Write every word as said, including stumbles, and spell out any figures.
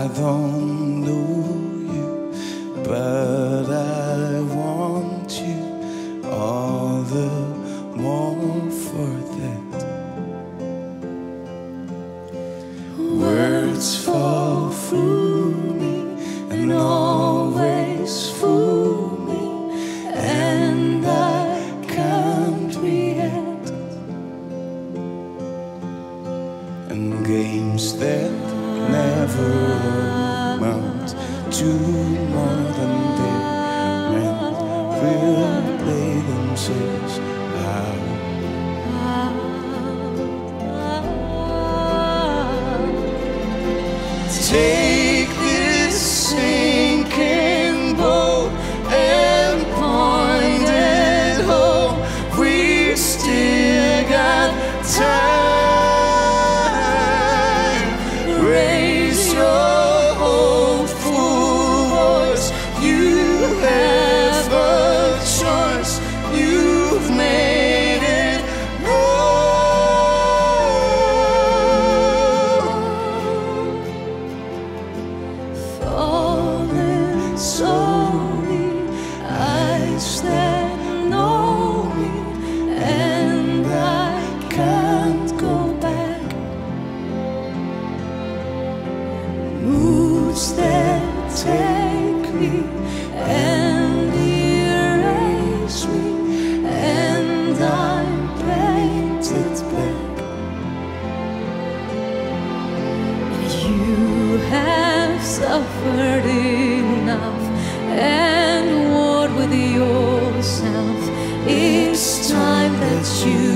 I don't know you, but I want you all the more for that. Words fall through me and always fool me, and I can't react. And games that never amount to more than they're meant will play themselves out. Take this sinking boat and point it home. We still got time. Raise your hopeful voice. You have a choice. You've made it wrong. Falling slowly, eyes that know me, and I can't go back. Moods that take me and erase me, and I'm painted black. You have suffered enough and warred with yourself. It's time that you